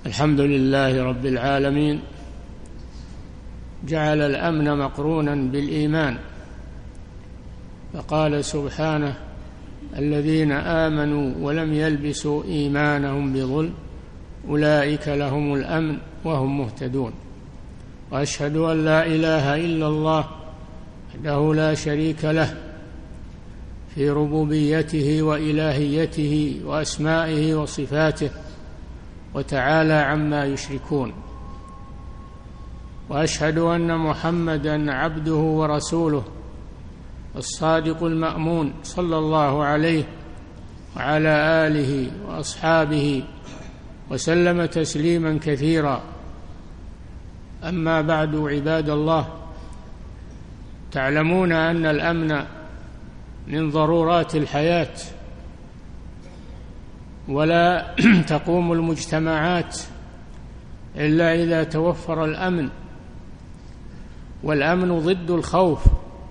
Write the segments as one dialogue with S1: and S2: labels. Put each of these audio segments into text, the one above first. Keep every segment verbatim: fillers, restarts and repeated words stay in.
S1: الحمد لله رب العالمين، جعل الأمن مقرونا بالإيمان، فقال سبحانه: الذين آمنوا ولم يلبسوا إيمانهم بظلم أولئك لهم الأمن وهم مهتدون. وأشهد أن لا إله إلا الله وحده لا شريك له في ربوبيته وإلهيته وأسمائه وصفاته، وتعالى عما يشركون. وأشهد أن محمدًا عبده ورسوله الصادق المأمون، صلى الله عليه وعلى آله وأصحابه وسلم تسليمًا كثيرا. أما بعد، عباد الله، تعلمون أن الأمن من ضرورات الحياة، ولا تقوم المجتمعات إلا إذا توفر الأمن، والأمن ضد الخوف.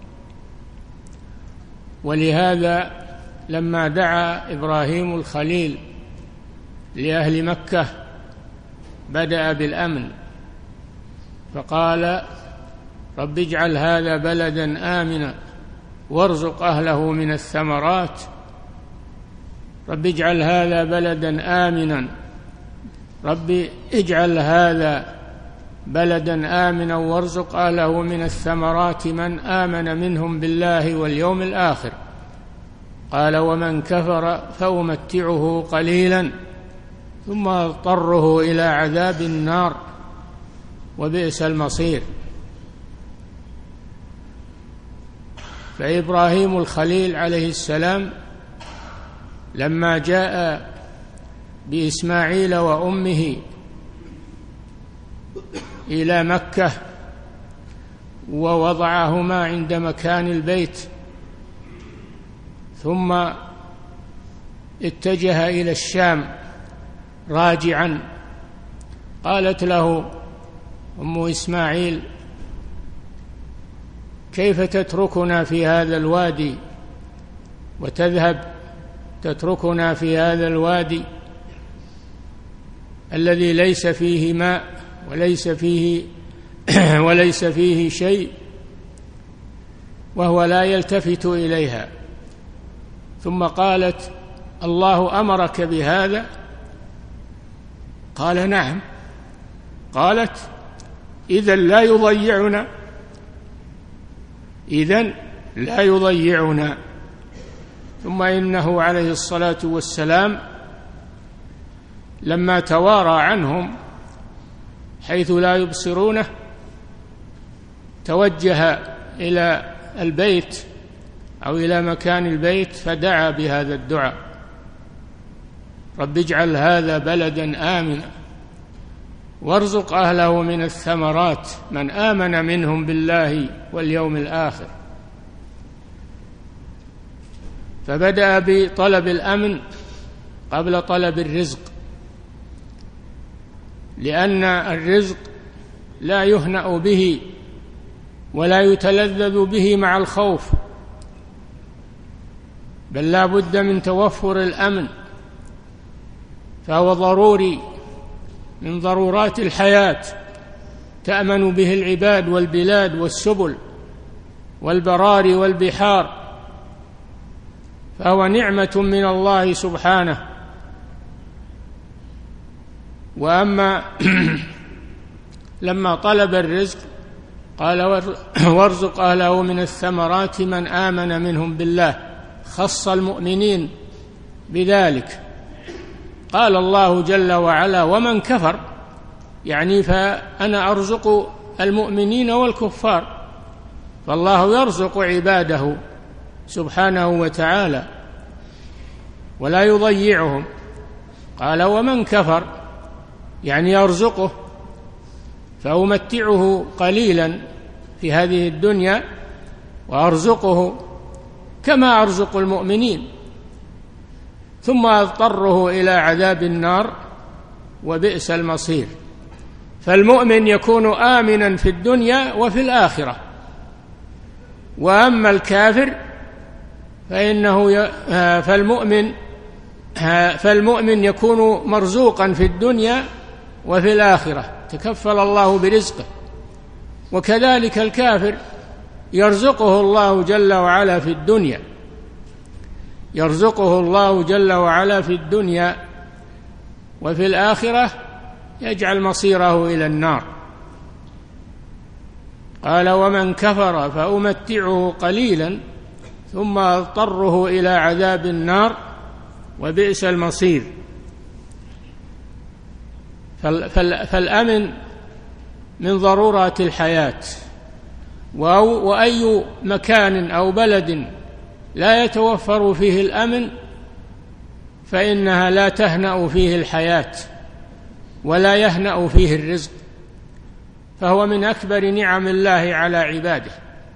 S1: ولهذا لما دعا إبراهيم الخليل لأهل مكة بدأ بالأمن، فقال: رب اجعل هذا بلدا آمنا وارزق أهله من الثمرات. رب اجعل هذا بلدا آمنا رب اجعل هذا بلدا آمنا وارزق أهله من الثمرات من آمن منهم بالله واليوم الآخر. قال: ومن كفر فأمتعه قليلا ثم أضطره إلى عذاب النار وبئس المصير. فإبراهيم الخليل عليه السلام لما جاء بإسماعيل وأمه إلى مكة ووضعهما عند مكان البيت، ثم اتجه إلى الشام راجعا، قالت له أم إسماعيل: كيف تتركنا في هذا الوادي وتذهب تتركنا في هذا الوادي الذي ليس فيه ماء وليس فيه وليس فيه شيء، وهو لا يلتفت إليها؟ ثم قالت: الله أمرك بهذا؟ قال: نعم. قالت: إذن لا يضيعنا إذن لا يضيعنا ثم إنه عليه الصلاة والسلام لما توارى عنهم حيث لا يبصرونه توجه إلى البيت أو إلى مكان البيت فدعا بهذا الدعاء: رب اجعل هذا بلدا آمنا وارزق أهله من الثمرات من آمن منهم بالله واليوم الآخر. فبدأ بطلب الأمن قبل طلب الرزق، لأن الرزق لا يهنأ به ولا يتلذذ به مع الخوف، بل لا بد من توفر الأمن، فهو ضروري من ضرورات الحياة، تأمن به العباد والبلاد والسبل والبراري والبحار، فهو نعمة من الله سبحانه. وأما لما طلب الرزق قال: وارزق أهله من الثمرات من آمن منهم بالله، خص المؤمنين بذلك. قال الله جل وعلا: ومن كفر، يعني فأنا أرزق المؤمنين والكفار، فالله يرزق عباده سبحانه وتعالى ولا يضيعهم. قال: ومن كفر، يعني يرزقه، فأمتعه قليلا في هذه الدنيا وأرزقه كما أرزق المؤمنين، ثم أضطره إلى عذاب النار وبئس المصير. فالمؤمن يكون آمنا في الدنيا وفي الآخرة، وأما الكافر فإنه فالمؤمن فالمؤمن يكون مرزوقا في الدنيا وفي الآخرة تكفل الله برزقه. وكذلك الكافر يرزقه الله جل وعلا في الدنيا يرزقه الله جل وعلا في الدنيا وفي الآخرة يجعل مصيره إلى النار. قال: ومن كفر فأمتعه قليلا ثم أضطره إلى عذاب النار وبئس المصير. فالأمن من ضرورات الحياة، وأي مكان أو بلد لا يتوفر فيه الأمن فإنها لا تهنأ فيه الحياة ولا يهنأ فيه الرزق، فهو من أكبر نعم الله على عباده.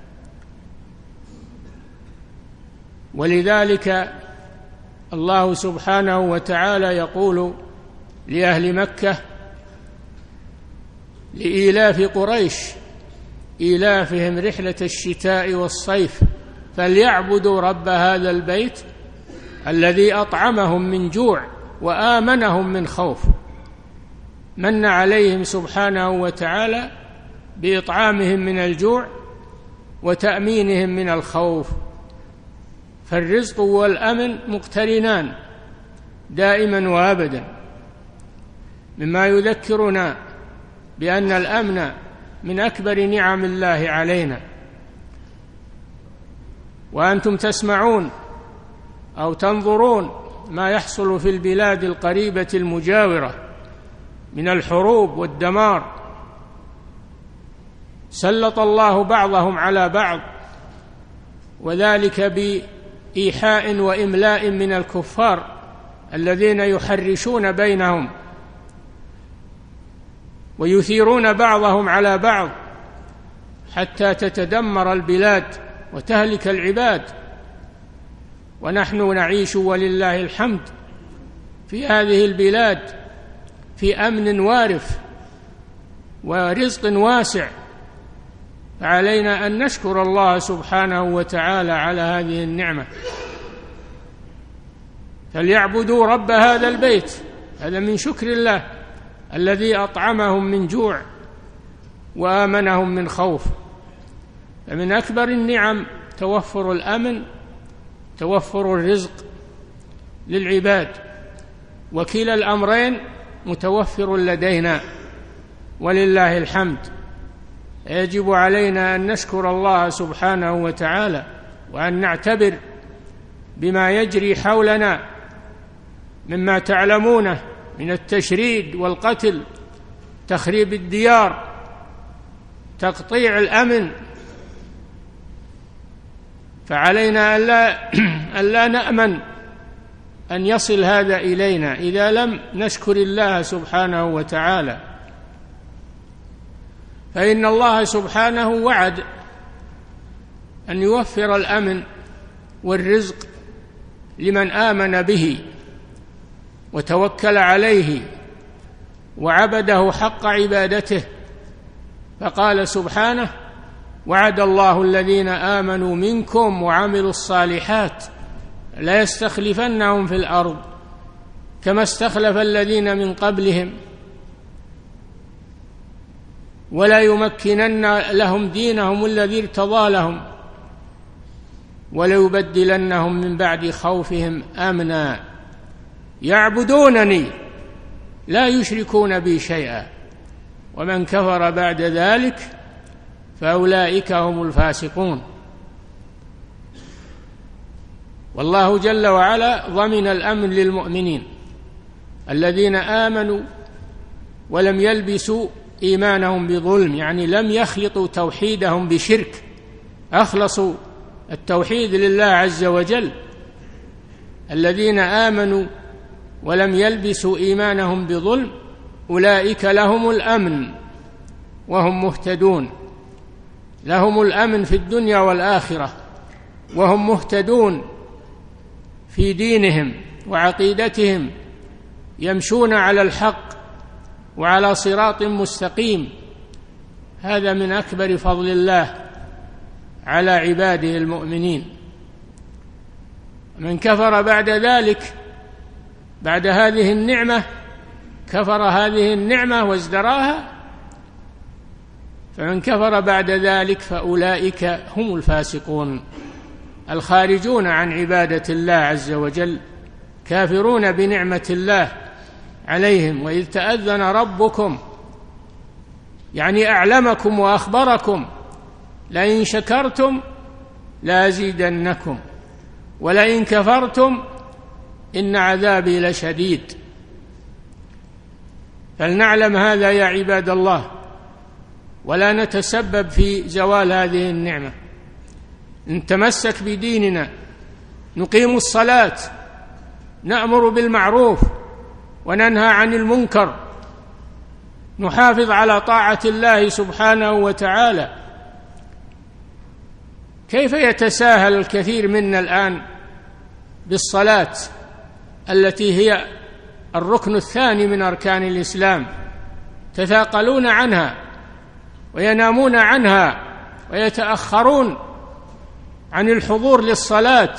S1: ولذلك الله سبحانه وتعالى يقول لأهل مكة لإيلاف قريش إيلافهم رحلة الشتاء والصيف فليعبدوا رب هذا البيت الذي أطعمهم من جوع وآمنهم من خوف. من عليهم سبحانه وتعالى بإطعامهم من الجوع وتأمينهم من الخوف. فالرزق والأمن مقترنان دائما وأبدا، مما يذكرنا بأن الأمن من أكبر نعم الله علينا. وأنتم تسمعون أو تنظرون ما يحصل في البلاد القريبة المجاورة من الحروب والدمار. سلط الله بعضهم على بعض، وذلك بإيحاء وإملاء من الكفار الذين يحرشون بينهم ويثيرون بعضهم على بعض حتى تتدمر البلاد وتهلك العباد. ونحن نعيش ولله الحمد في هذه البلاد في أمن وارف ورزق واسع، فعلينا أن نشكر الله سبحانه وتعالى على هذه النعمة. فليعبدوا رب هذا البيت، هذا من شكر الله الذي أطعمهم من جوع وآمنهم من خوف. فمن أكبر النعم توفر الأمن، توفر الرزق للعباد، وكلا الأمرين متوفر لدينا ولله الحمد. يجب علينا أن نشكر الله سبحانه وتعالى وأن نعتبر بما يجري حولنا مما تعلمونه من التشريد والقتل، تخريب الديار، تقطيع الأمن. فعلينا ألا, ألا نأمن أن يصل هذا إلينا إذا لم نشكر الله سبحانه وتعالى. فإن الله سبحانه وعد أن يوفر الأمن والرزق لمن آمن به وتوكل عليه وعبده حق عبادته. فقال سبحانه: وعد الله الذين آمنوا منكم وعملوا الصالحات لا يستخلفنهم في الأرض كما استخلف الذين من قبلهم ولا يمكنن لهم دينهم الذي ارتضى لهم وليبدلنهم من بعد خوفهم أمنا يعبدونني لا يشركون بي شيئا ومن كفر بعد ذلك فأولئك هم الفاسقون. والله جل وعلا ضمن الأمن للمؤمنين الذين آمنوا ولم يلبسوا إيمانهم بظلم، يعني لم يخلطوا توحيدهم بشرك، أخلصوا التوحيد لله عز وجل. الذين آمنوا ولم يلبسوا إيمانهم بظلم أولئك لهم الأمن وهم مهتدون، لهم الأمن في الدنيا والآخرة، وهم مهتدون في دينهم وعقيدتهم، يمشون على الحق وعلى صراط مستقيم. هذا من أكبر فضل الله على عباده المؤمنين. من كفر بعد ذلك، بعد هذه النعمة، كفر هذه النعمة وازدراها، فمن كفر بعد ذلك فأولئك هم الفاسقون الخارجون عن عبادة الله عز وجل، كافرون بنعمة الله عليهم. وإذ تأذن ربكم يعني أعلمكم وأخبركم لئن شكرتم لأزيدنكم ولئن كفرتم إن عذابي لشديد. فلنعلم هذا يا عباد الله، ولا نتسبب في زوال هذه النعمة. نتمسك بديننا، نقيم الصلاة، نأمر بالمعروف وننهى عن المنكر، نحافظ على طاعة الله سبحانه وتعالى. كيف يتساهل الكثير منا الآن بالصلاة التي هي الركن الثاني من أركان الإسلام؟ تثاقلون عنها وينامون عنها ويتأخرون عن الحضور للصلاة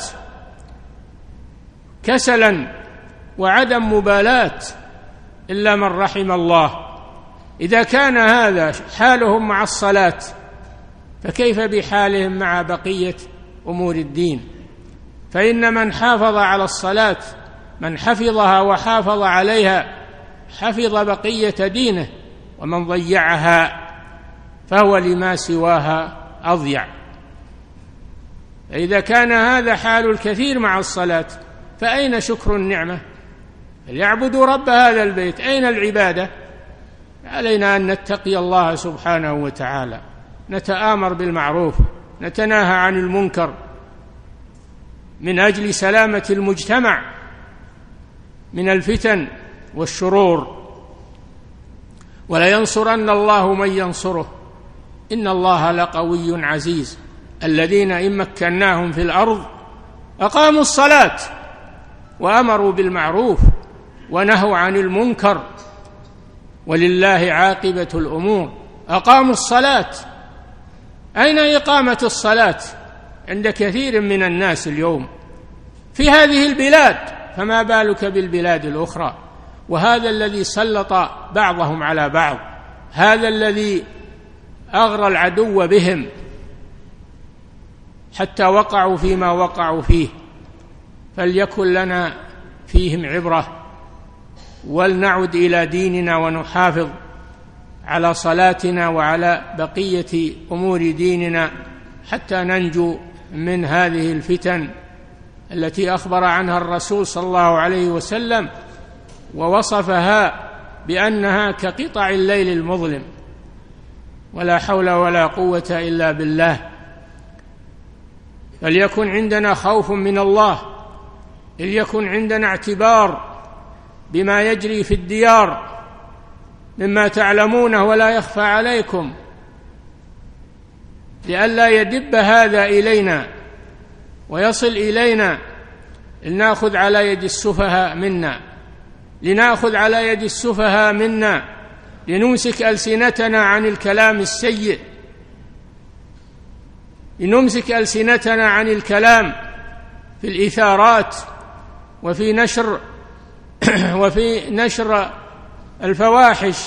S1: كسلا وعدم مبالاة إلا من رحم الله. إذا كان هذا حالهم مع الصلاة فكيف بحالهم مع بقية أمور الدين؟ فإن من حافظ على الصلاة، من حفظها وحافظ عليها، حفظ بقية دينه، ومن ضيعها فهو لما سواها أضيع. فإذا كان هذا حال الكثير مع الصلاة فأين شكر النعمة؟ فليعبدوا رب هذا البيت، أين العبادة؟ علينا أن نتقي الله سبحانه وتعالى، نتآمر بالمعروف، نتناهى عن المنكر من أجل سلامة المجتمع من الفتن والشرور. ولينصرن الله من ينصره إن الله لقوي عزيز. الذين إن مكناهم في الأرض أقاموا الصلاة وأمروا بالمعروف ونهوا عن المنكر ولله عاقبة الأمور. أقاموا الصلاة، أين إقامة الصلاة عند كثير من الناس اليوم في هذه البلاد؟ فما بالك بالبلاد الأخرى؟ وهذا الذي سلط بعضهم على بعض، هذا الذي أغرى العدو بهم حتى وقعوا فيما وقعوا فيه. فليكن لنا فيهم عبرة، ولنعد إلى ديننا ونحافظ على صلاتنا وعلى بقية أمور ديننا حتى ننجو من هذه الفتن التي أخبر عنها الرسول صلى الله عليه وسلم ووصفها بأنها كقطع الليل المظلم. ولا حول ولا قوة إلا بالله. فليكن عندنا خوف من الله، ليكن عندنا اعتبار بما يجري في الديار مما تعلمونه ولا يخفى عليكم، لئلا يدب هذا إلينا ويصل إلينا. لنأخذ على يد السفهاء منا لنأخذ على يد السفهاء منا لنمسك ألسنتنا عن الكلام السيء، لنمسك ألسنتنا عن الكلام في الإثارات وفي نشر وفي نشر الفواحش.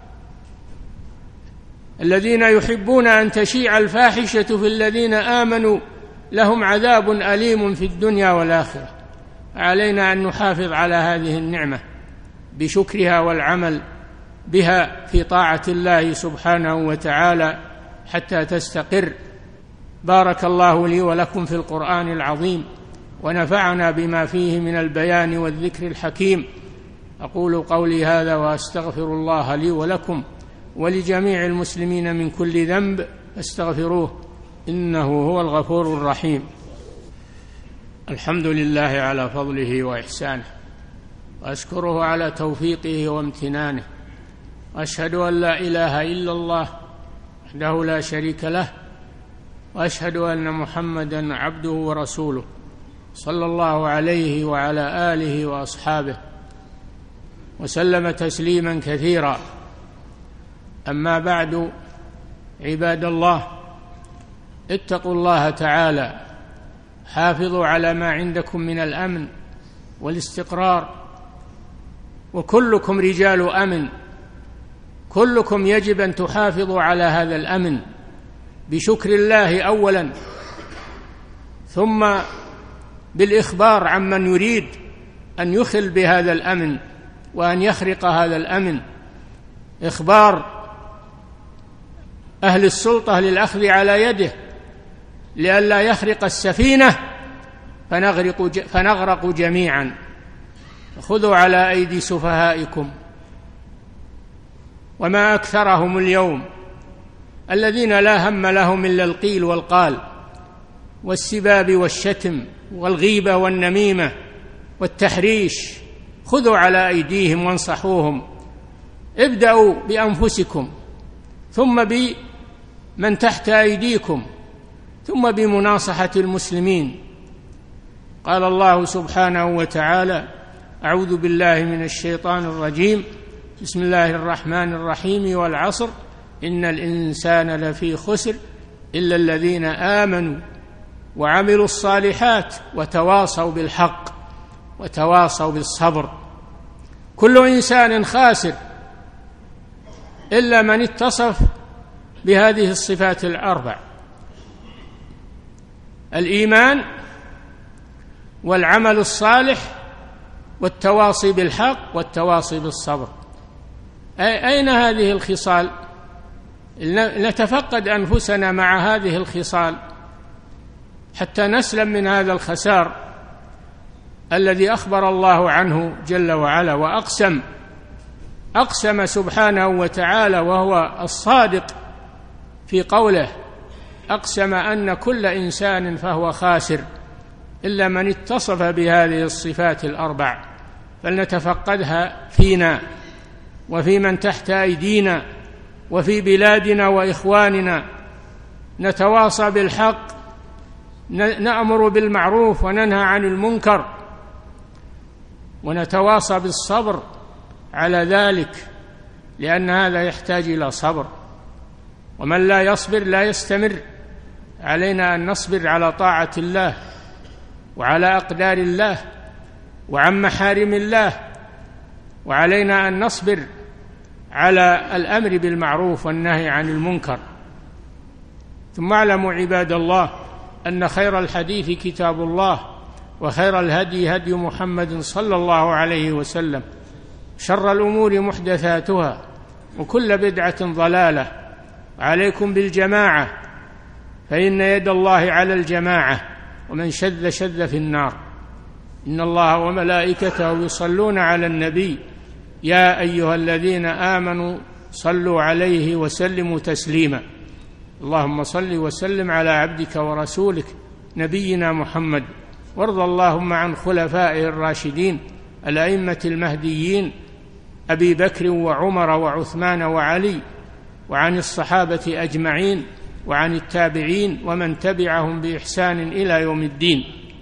S1: الذين يحبون أن تشيع الفاحشة في الذين آمنوا لهم عذاب أليم في الدنيا والآخرة. علينا أن نحافظ على هذه النعمة بشكرها والعمل بها في طاعة الله سبحانه وتعالى حتى تستقر. بارك الله لي ولكم في القرآن العظيم، ونفعنا بما فيه من البيان والذكر الحكيم. أقول قولي هذا وأستغفر الله لي ولكم ولجميع المسلمين من كل ذنب فاستغفروه إنه هو الغفور الرحيم. الحمد لله على فضله وإحسانه، وأشكره على توفيقه وامتنانه، وأشهد أن لا إله إلا الله وحده لا شريك له، وأشهد أن محمدًا عبده ورسوله صلى الله عليه وعلى آله وأصحابه وسلم تسليما كثيرا. أما بعد، عباد الله، اتقوا الله تعالى، حافظوا على ما عندكم من الأمن والاستقرار، وكلكم رجال أمن، كلكم يجب أن تحافظوا على هذا الأمن بشكر الله أولا، ثم بالإخبار عمن يريد أن يخل بهذا الأمن وأن يخرق هذا الأمن، إخبار أهل السلطة للأخذ على يده لئلا يخرق السفينة فنغرق, فنغرق جميعا. خذوا على أيدي سفهائكم. وما أكثرهم اليوم الذين لا هم لهم إلا القيل والقال والسباب والشتم والغيبة والنميمة والتحريش. خذوا على أيديهم وانصحوهم. ابدأوا بأنفسكم، ثم بمن تحت أيديكم، ثم بمناصحة المسلمين. قال الله سبحانه وتعالى: أعوذ بالله من الشيطان الرجيم، بسم الله الرحمن الرحيم، والعصر إن الإنسان لفي خسر إلا الذين آمنوا وعملوا الصالحات وتواصوا بالحق وتواصوا بالصبر. كل إنسان خاسر إلا من اتصف بهذه الصفات الأربع: الإيمان والعمل الصالح والتواصي بالحق والتواصي بالصبر. أين هذه الخصال؟ نتفقد أنفسنا مع هذه الخصال حتى نسلم من هذا الخسار الذي أخبر الله عنه جل وعلا، وأقسم أقسم سبحانه وتعالى وهو الصادق في قوله، أقسم أن كل إنسان فهو خاسر إلا من اتصف بهذه الصفات الأربع. فلنتفقدها فينا وفي من تحت أيدينا وفي بلادنا وإخواننا. نتواصى بالحق، نأمر بالمعروف وننهى عن المنكر، ونتواصى بالصبر على ذلك، لأن هذا يحتاج إلى صبر، ومن لا يصبر لا يستمر. علينا أن نصبر على طاعة الله وعلى أقدار الله وعن محارم الله، وعلينا أن نصبر على الأمر بالمعروف والنهي عن المنكر. ثم اعلموا عباد الله أن خير الحديث كتاب الله، وخير الهدي هدي محمد صلى الله عليه وسلم، شر الأمور محدثاتها، وكل بدعة ضلالة. عليكم بالجماعة، فإن يد الله على الجماعة، ومن شذ شذ في النار. إن الله وملائكته يصلون على النبي، يا أيها الذين آمنوا صلوا عليه وسلموا تسليما. اللهم صل وسلم على عبدك ورسولك نبينا محمد، وارض اللهم عن خلفائه الراشدين الأئمة المهديين أبي بكر وعمر وعثمان وعلي، وعن الصحابة أجمعين، وعن التابعين ومن تبعهم بإحسان إلى يوم الدين.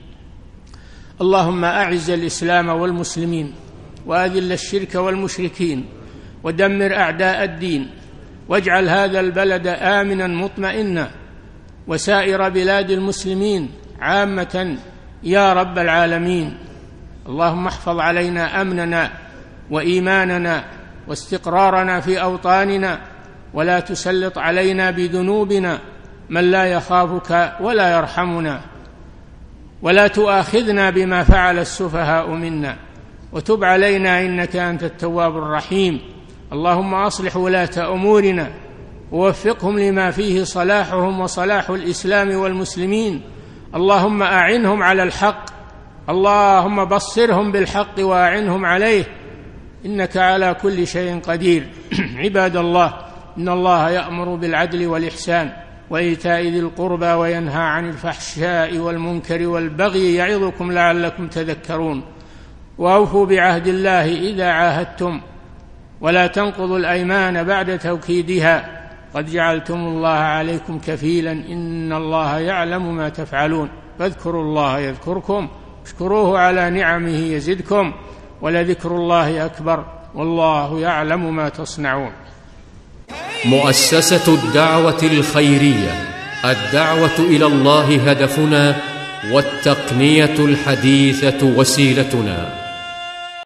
S1: اللهم أعز الإسلام والمسلمين، وأذل الشرك والمشركين، ودمر أعداء الدين، واجعل هذا البلد آمنا مطمئنا، وسائر بلاد المسلمين عامة يا رب العالمين. اللهم احفظ علينا أمننا وإيماننا واستقرارنا في أوطاننا، ولا تسلط علينا بذنوبنا من لا يخافك ولا يرحمنا، ولا تؤاخذنا بما فعل السفهاء منا، وتب علينا إنك أنت التواب الرحيم. اللهم أصلح ولاة أمورنا ووفقهم لما فيه صلاحهم وصلاح الإسلام والمسلمين. اللهم أعنهم على الحق، اللهم بصرهم بالحق وأعنهم عليه، إنك على كل شيء قدير. عباد الله، إن الله يأمر بالعدل والإحسان وإيتاء ذي القربى وينهى عن الفحشاء والمنكر والبغي يعظكم لعلكم تذكرون. وأوفوا بعهد الله إذا عاهدتم، ولا تنقضوا الأيمان بعد توكيدها، قد جعلتم الله عليكم كفيلا، إن الله يعلم ما تفعلون. فاذكروا الله يذكركم، اشكروه على نعمه يزدكم، ولذكر الله أكبر، والله يعلم ما تصنعون.
S2: مؤسسة الدعوة الخيرية، الدعوة إلى الله هدفنا، والتقنية الحديثة وسيلتنا.